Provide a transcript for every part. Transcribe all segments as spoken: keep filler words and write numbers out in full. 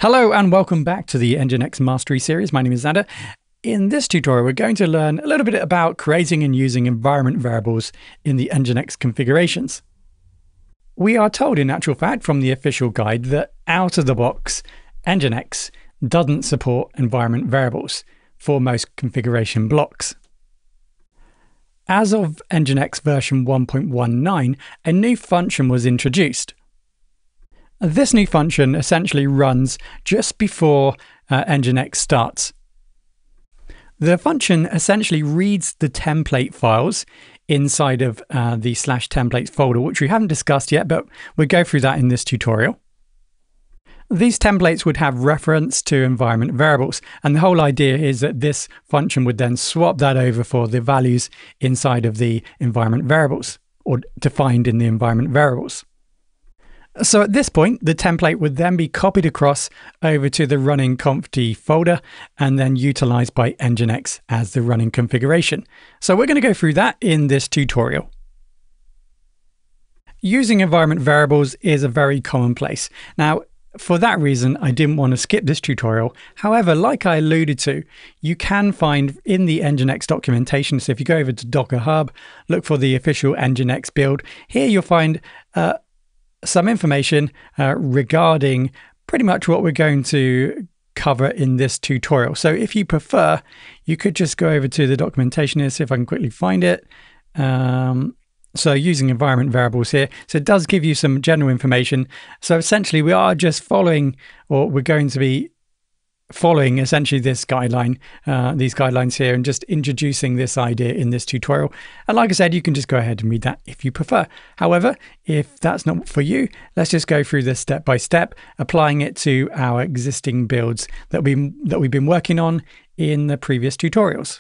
Hello and welcome back to the Nginx Mastery series. My name is Xander. In this tutorial, we're going to learn a little bit about creating and using environment variables in the Nginx configurations. We are told, in actual fact, from the official guide that out of the box, Nginx doesn't support environment variables for most configuration blocks. As of Nginx version one point nineteen, a new function was introduced. This new function essentially runs just before uh, Nginx starts. The function essentially reads the template files inside of uh, the slash templates folder, which we haven't discussed yet, but we'll go through that in this tutorial. These templates would have reference to environment variables, and the whole idea is that this function would then swap that over for the values inside of the environment variables, or defined in the environment variables. So at this point, the template would then be copied across over to the running conft folder and then utilized by Nginx as the running configuration. So we're going to go through that in this tutorial. Using environment variables is a very commonplace. Now, for that reason, I didn't want to skip this tutorial. However, like I alluded to, you can find in the Nginx documentation, so if you go over to Docker Hub, look for the official Nginx build, here you'll find uh, some information uh, regarding pretty much what we're going to cover in this tutorial. So if you prefer, you could just go over to the documentation here, see if I can quickly find it. Um, so using environment variables here. So it does give you some general information. So essentially we are just following, or we're going to be following essentially this guideline, uh, these guidelines here, and just introducing this idea in this tutorial. And like I said, you can just go ahead and read that if you prefer. However, if that's not for you, let's just go through this step by step, applying it to our existing builds that we that we've been working on in the previous tutorials.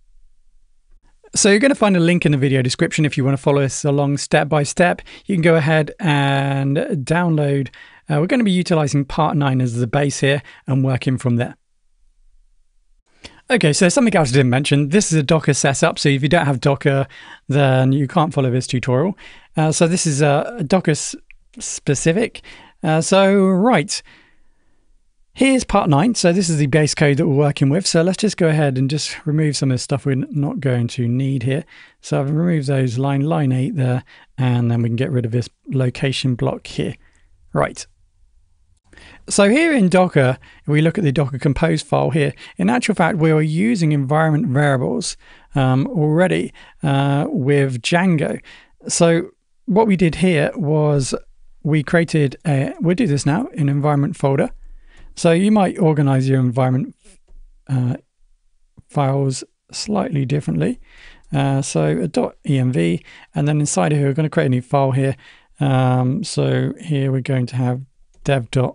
So you're going to find a link in the video description if you want to follow us along step by step. You can go ahead and download. Uh, we're going to be utilizing part nine as the base here and working from there. Okay, so something else I didn't mention. This is a Docker setup. So if you don't have Docker, then you can't follow this tutorial. Uh, so this is a, a Docker specific. Uh, so right, here's part nine. So this is the base code that we're working with. So let's just go ahead and just remove some of the stuff we're not going to need here. So I've removed those line, line eight there, and then we can get rid of this location block here. Right. So here in Docker, if we look at the Docker compose file here, in actual fact, we were using environment variables um, already uh, with Django. So what we did here was we created, a, we'll do this now, in environment folder. So you might organize your environment uh, files slightly differently. Uh, so a .env, and then inside here, we're going to create a new file here. Um, so here we're going to have dev.env.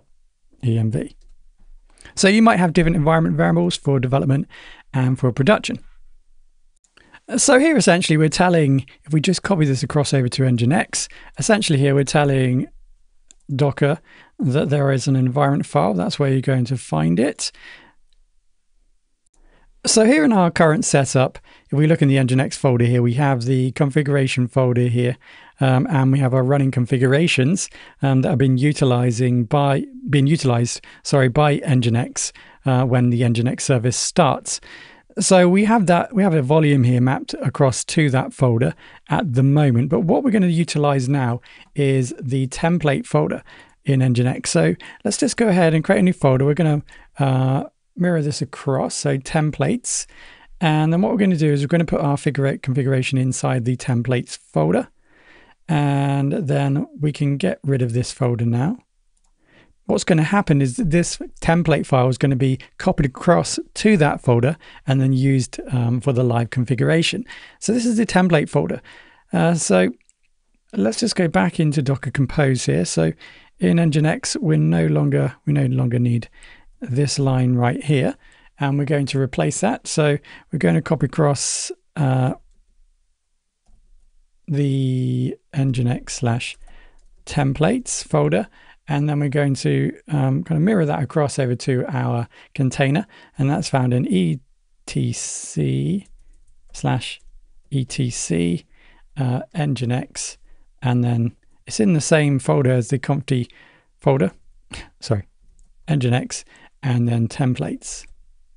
So you might have different environment variables for development and for production. So here essentially we're telling, if we just copy this across over to Nginx, essentially here we're telling Docker that there is an environment file. That's where you're going to find it. So here in our current setup, if we look in the Nginx folder here, we have the configuration folder here, um, and we have our running configurations um, that have been utilizing by being utilized, sorry, by Nginx uh, when the Nginx service starts. So we have that we have a volume here mapped across to that folder at the moment. But what we're going to utilize now is the template folder in Nginx. So let's just go ahead and create a new folder. We're going to uh, mirror this across, so templates, and then what we're going to do is we're going to put our figure eight configuration inside the templates folder, and then we can get rid of this folder now. What's going to happen is that this template file is going to be copied across to that folder and then used um, for the live configuration. So this is the template folder. Uh, so let's just go back into Docker Compose here. So in Nginx, we're no longer we no longer need this line right here, and we're going to replace that. So we're going to copy across uh, the Nginx slash templates folder, and then we're going to um, kind of mirror that across over to our container, and that's found in etc slash etc uh, Nginx, and then it's in the same folder as the conft folder. Sorry. Nginx, and then templates.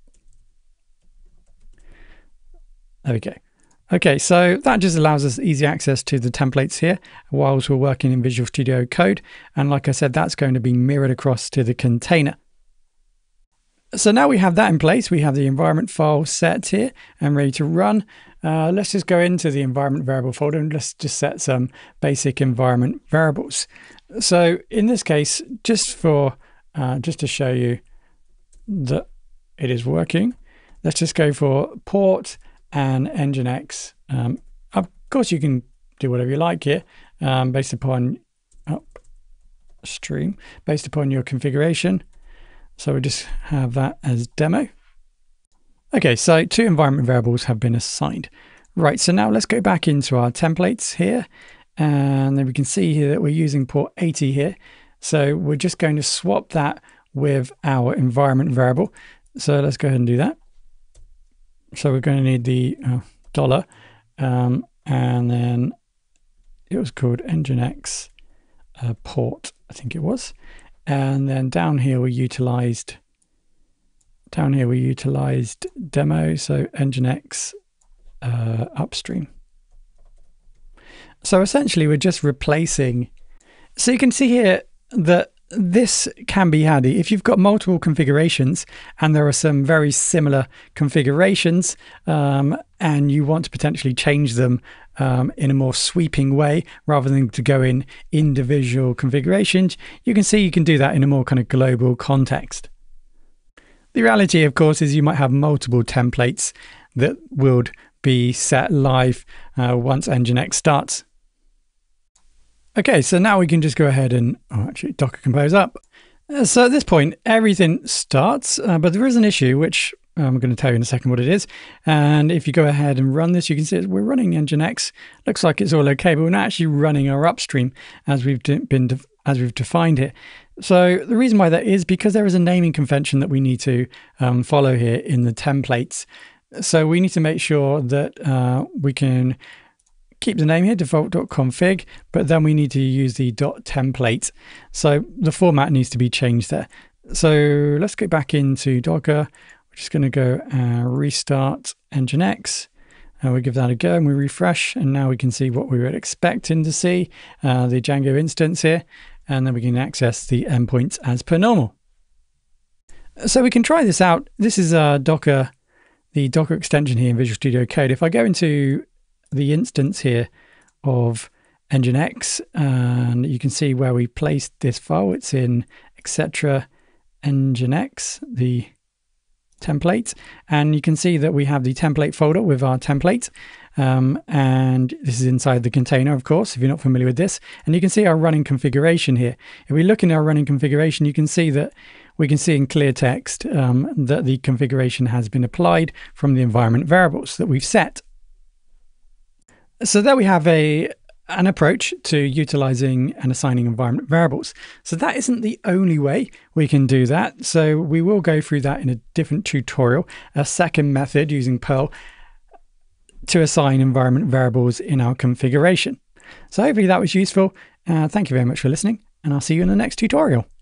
There we go. Okay, so that just allows us easy access to the templates here whilst we're working in Visual Studio Code. And like I said, that's going to be mirrored across to the container. So now we have that in place. We have the environment file set here and ready to run. Uh, let's just go into the environment variable folder and let's just set some basic environment variables. So in this case, just for uh, just to show you that it is working, let's just go for port and Nginx. Um, of course, you can do whatever you like here, um, based upon upstream, based upon your configuration. So we just have that as demo. Okay, so two environment variables have been assigned. Right, so now let's go back into our templates here, and then we can see here that we're using port eighty here. So we're just going to swap that with our environment variable. So let's go ahead and do that. So we're going to need the uh, dollar, um, and then it was called Nginx uh, port, I think it was. And then down here we utilized, down here we utilized demo, so Nginx uh, upstream. So essentially we're just replacing, so you can see here that this can be handy if you've got multiple configurations and there are some very similar configurations um, and you want to potentially change them um, in a more sweeping way rather than to go in individual configurations. You can see you can do that in a more kind of global context. The reality, of course, is you might have multiple templates that would be set live uh, once Nginx starts. Okay, so now we can just go ahead and oh, actually Docker compose up. Uh, so at this point, everything starts, uh, but there is an issue, which I'm going to tell you in a second what it is. And if you go ahead and run this, you can see we're running Nginx. Looks like it's all okay, but we're not actually running our upstream as we've been as we've defined here. So the reason why that is because there is a naming convention that we need to um, follow here in the templates. So we need to make sure that uh, we can keep the name here, default.config, but then we need to use the .template. So the format needs to be changed there. So let's go back into Docker. We're just going to go uh, restart Nginx. And we give that a go and we refresh. And now we can see what we were expecting to see, uh, the Django instance here. And then we can access the endpoints as per normal. So we can try this out. This is uh, Docker, the Docker extension here in Visual Studio Code. If I go into the instance here of Nginx, and you can see where we placed this file. It's in et cetera Nginx, the template, and you can see that we have the template folder with our template, um, and this is inside the container, of course, if you're not familiar with this. And you can see our running configuration here. If we look in our running configuration, you can see that we can see in clear text um, that the configuration has been applied from the environment variables that we've set. So there we have a an approach to utilizing and assigning environment variables. So that isn't the only way we can do that. So we will go through that in a different tutorial, a second method using Perl to assign environment variables in our configuration. So hopefully that was useful. Uh, thank you very much for listening, and I'll see you in the next tutorial.